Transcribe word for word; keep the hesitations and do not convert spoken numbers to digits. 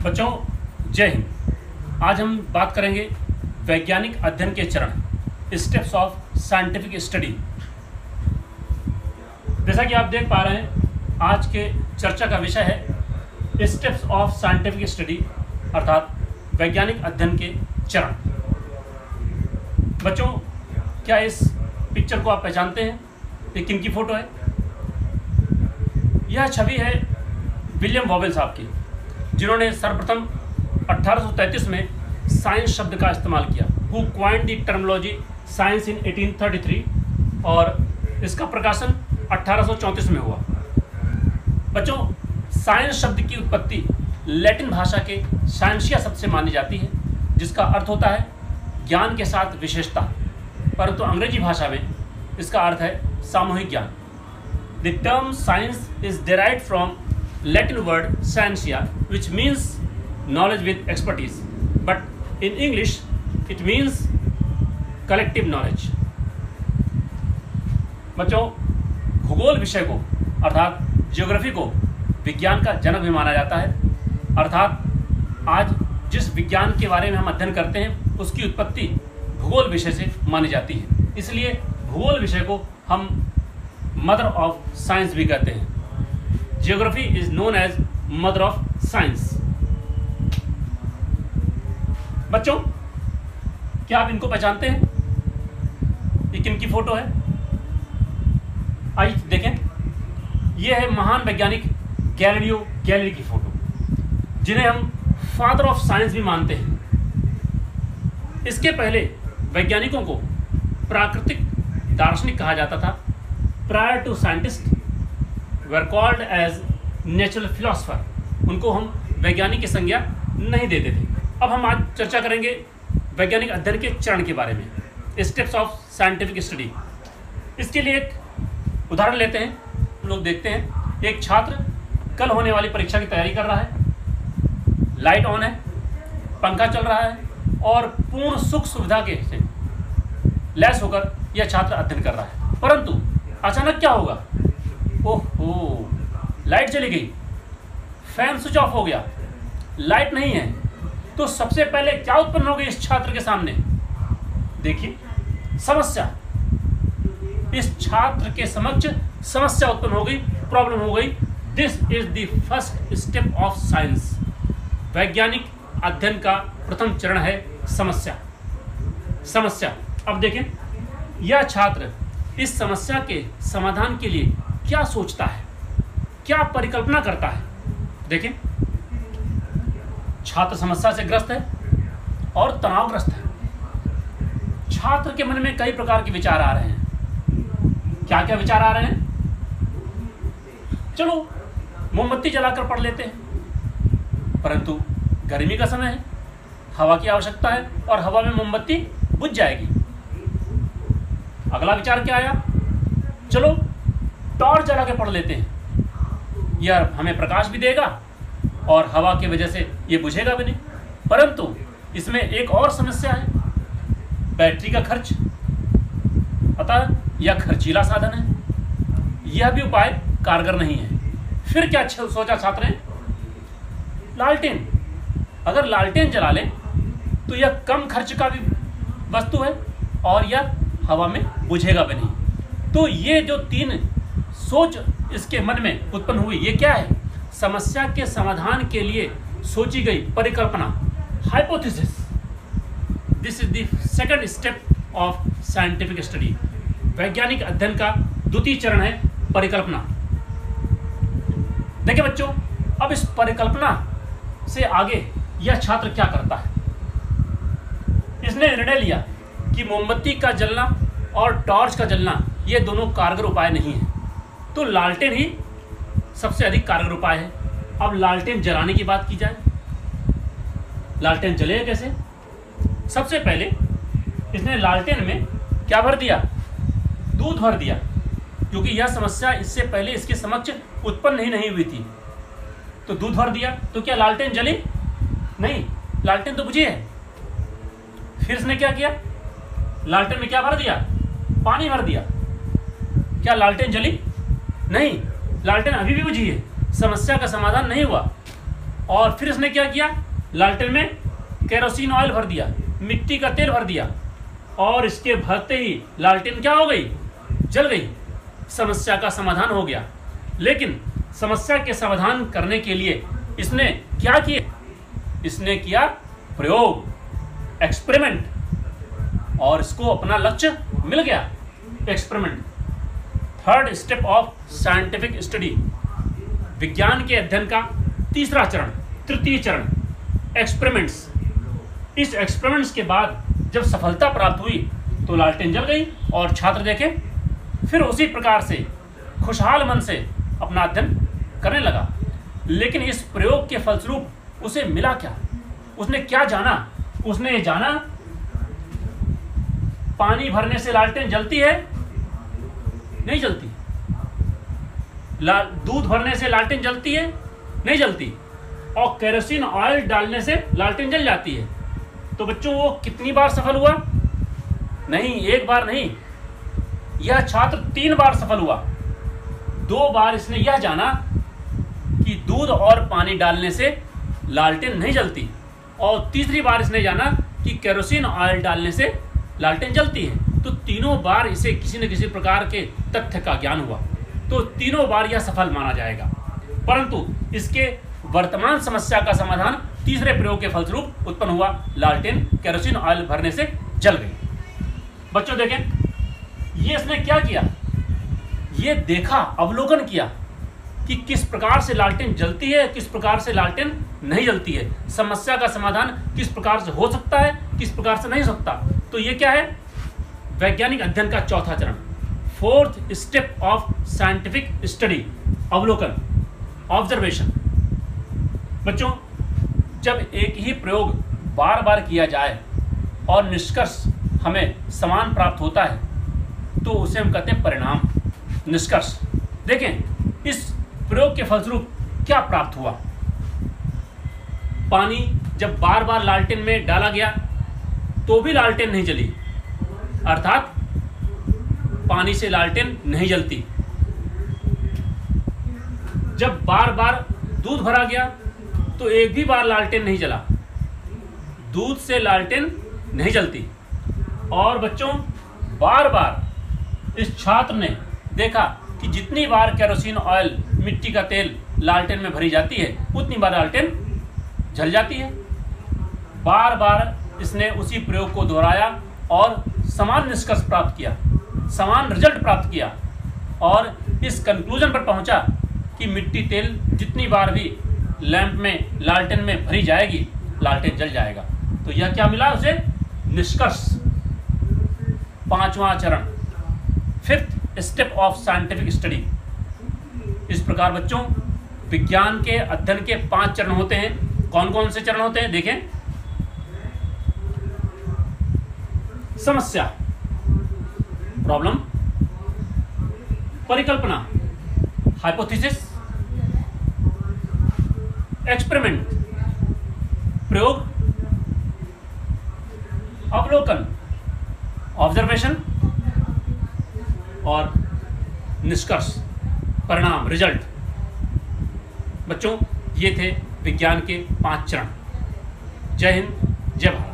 बच्चों जय हिंद। आज हम बात करेंगे वैज्ञानिक अध्ययन के चरण, स्टेप्स ऑफ साइंटिफिक स्टडी। जैसा कि आप देख पा रहे हैं, आज के चर्चा का विषय है स्टेप्स ऑफ साइंटिफिक स्टडी, अर्थात वैज्ञानिक अध्ययन के चरण। बच्चों, क्या इस पिक्चर को आप पहचानते हैं? ये किन की फोटो है? यह छवि है विलियम वॉवेल साहब की, जिन्होंने सर्वप्रथम अठारह सौ तैंतीस में साइंस शब्द का इस्तेमाल किया। Who coined the terminology science in अठारह सौ तैंतीस, और इसका प्रकाशन अठारह सौ चौंतीस में हुआ। बच्चों, साइंस शब्द की उत्पत्ति लैटिन भाषा के साइंसिया शब्द से मानी जाती है, जिसका अर्थ होता है ज्ञान के साथ विशेषता, परंतु अंग्रेजी भाषा में इसका अर्थ है सामूहिक ज्ञान। The term science is derived from Latin word scientia, which means knowledge with expertise, but in English it means collective knowledge। बच्चों, भूगोल विषय को अर्थात ज्योग्राफी को विज्ञान का जनक भी माना जाता है। अर्थात आज जिस विज्ञान के बारे में हम अध्ययन करते हैं, उसकी उत्पत्ति भूगोल विषय से मानी जाती है। इसलिए भूगोल विषय को हम मदर ऑफ साइंस भी कहते हैं। Geography is known as mother of science. बच्चों, क्या आप इनको पहचानते हैं? ये किन की फोटो है? आइए देखें। ये है महान वैज्ञानिक गैलीलियो गैलीली की फोटो, जिन्हें हम फादर ऑफ साइंस भी मानते हैं। इसके पहले वैज्ञानिकों को प्राकृतिक दार्शनिक कहा जाता था। Prior to scientist were called as natural philosopher. उनको हम वैज्ञानिक की संज्ञा नहीं देते थे। अब हम आज चर्चा करेंगे वैज्ञानिक अध्ययन के चरण के बारे में, स्टेप्स ऑफ साइंटिफिक स्टडी। इसके लिए एक उदाहरण लेते हैं। हम लोग देखते हैं, एक छात्र कल होने वाली परीक्षा की तैयारी कर रहा है। लाइट ऑन है, पंखा चल रहा है और पूर्ण सुख सुविधा के से लैस होकर यह छात्र अध्ययन कर रहा है। परंतु अचानक क्या होगा? ओहो, लाइट चली गई, फैन स्विच ऑफ हो गया, लाइट नहीं है। तो सबसे पहले क्या उत्पन्न हो गई इस छात्र के सामने? देखिए, समस्या। इस छात्र के समक्ष समस्या उत्पन्न हो गई, प्रॉब्लम हो गई। This is the first step of science. वैज्ञानिक अध्ययन का प्रथम चरण है समस्या। समस्या। अब देखें, यह छात्र इस समस्या के समाधान के लिए क्या सोचता है, क्या परिकल्पना करता है। देखें, छात्र समस्या से ग्रस्त है और तनावग्रस्त है। छात्र के मन में कई प्रकार के विचार आ रहे हैं। क्या क्या विचार आ रहे हैं? चलो मोमबत्ती जलाकर पढ़ लेते हैं, परंतु गर्मी का समय है, हवा की आवश्यकता है और हवा में मोमबत्ती बुझ जाएगी। अगला विचार क्या आया? चलो टॉर्च जला के पढ़ लेते हैं, यह हमें प्रकाश भी देगा और हवा की वजह से ये बुझेगा भी नहीं। परंतु इसमें एक और समस्या है, बैटरी का खर्च, अतः यह खर्चीला साधन है, यह भी उपाय कारगर नहीं है। फिर क्या सोचा छात्र ने? लालटेन। अगर लालटेन जला लें तो यह कम खर्च का भी वस्तु है और यह हवा में बुझेगा भी नहीं। तो ये जो तीन सोच इसके मन में उत्पन्न हुई, ये क्या है? समस्या के समाधान के लिए सोची गई परिकल्पना, hypothesis. This is the second step of scientific study. वैज्ञानिक अध्ययन का द्वितीय चरण है परिकल्पना। देखिए बच्चों, अब इस परिकल्पना से आगे यह छात्र क्या करता है? इसने निर्णय लिया कि मोमबत्ती का जलना और टॉर्च का जलना ये दोनों कारगर उपाय नहीं है, तो लालटेन ही सबसे अधिक कारगर उपाय है। अब लालटेन जलाने की बात की जाए। लालटेन जलेगा कैसे? सबसे पहले इसने लालटेन में क्या भर दिया? दूध भर दिया, क्योंकि यह समस्या इससे पहले इसके समक्ष उत्पन्न ही नहीं हुई थी। तो दूध भर दिया, तो क्या लालटेन जली? नहीं, लालटेन तो बुझी है। फिर इसने क्या किया? लालटेन में क्या भर दिया? पानी भर दिया। क्या लालटेन जली? नहीं, लालटेन अभी भी बुझी है, समस्या का समाधान नहीं हुआ। और फिर इसने क्या किया, लालटेन में केरोसिन ऑयल भर दिया, मिट्टी का तेल भर दिया, और इसके भरते ही लालटेन क्या हो गई, जल गई। समस्या का समाधान हो गया। लेकिन समस्या के समाधान करने के लिए इसने क्या किया, इसने किया प्रयोग, एक्सपेरिमेंट, और इसको अपना लक्ष्य मिल गया, experiment. Third step of scientific study, विज्ञान के अध्ययन का तीसरा चरण, तृतीय चरण, एक्सपेरिमेंट्स। इस एक्सपेरिमेंट्स के बाद जब सफलता प्राप्त हुई तो लालटेन जल गई और छात्र देखे फिर उसी प्रकार से खुशहाल मन से अपना अध्ययन करने लगा। लेकिन इस प्रयोग के फलस्वरूप उसे मिला क्या, उसने क्या जाना, उसने ये जाना पानी भरने से लालटेन जलती है, नहीं जलती। दूध भरने से लालटेन जलती है, नहीं जलती। और केरोसिन ऑयल डालने से लालटेन जल जाती है। तो बच्चों वो कितनी बार सफल हुआ, नहीं एक बार नहीं, यह छात्र तीन बार सफल हुआ। दो बार इसने यह जाना कि दूध और पानी डालने से लालटेन नहीं जलती, और तीसरी बार इसने जाना कि केरोसिन ऑयल डालने से लालटेन जलती है। तो तीनों बार इसे किसी न किसी प्रकार के तथ्य का ज्ञान हुआ, तो तीनों बार यह सफल माना जाएगा। परंतु इसके वर्तमान समस्या का समाधान तीसरे प्रयोग के फलस्वरूप उत्पन्न हुआ, लालटेन केरोसिन ऑयल भरने से जल गई। बच्चों देखें, ये इसने क्या किया, ये देखा, अवलोकन किया कि किस प्रकार से लालटेन जलती है, किस प्रकार से लालटेन नहीं जलती है, समस्या का समाधान किस प्रकार से हो सकता है, किस प्रकार से नहीं हो सकता। तो ये क्या है, वैज्ञानिक अध्ययन का चौथा चरण, fourth step of scientific study, अवलोकन, ऑब्जर्वेशन। बच्चों, जब एक ही प्रयोग बार बार किया जाए और निष्कर्ष हमें समान प्राप्त होता है तो उसे हम कहते हैं परिणाम, निष्कर्ष। देखें, इस प्रयोग के फलस्वरूप क्या प्राप्त हुआ। पानी जब बार बार लालटेन में डाला गया तो भी लालटेन नहीं जली, अर्थात पानी से लालटेन नहीं जलती। जब बार बार दूध भरा गया तो एक भी बार लालटेन नहीं जला, दूध से लालटेन नहीं जलती। और बच्चों, बार बार इस छात्र ने देखा कि जितनी बार केरोसिन ऑयल, मिट्टी का तेल लालटेन में भरी जाती है उतनी बार लालटेन जल जाती है। बार बार इसने उसी प्रयोग को दोहराया और समान निष्कर्ष प्राप्त किया, समान रिजल्ट प्राप्त किया, और इस कंक्लूजन पर पहुंचा कि मिट्टी तेल जितनी बार भी लैंप में, लालटेन में भरी जाएगी, लालटेन जल जाएगा। तो यह क्या मिला उसे, निष्कर्ष। पांचवा चरण, fifth step of scientific study. इस प्रकार बच्चों, विज्ञान के अध्ययन के पांच चरण होते हैं। कौन कौन से चरण होते हैं, देखें। समस्या, प्रॉब्लम, परिकल्पना, हाइपोथेसिस, एक्सपेरिमेंट, प्रयोग, अवलोकन, ऑब्जर्वेशन, और निष्कर्ष, परिणाम, रिजल्ट। बच्चों, ये थे विज्ञान के पांच चरण। जय हिंद, जय भारत।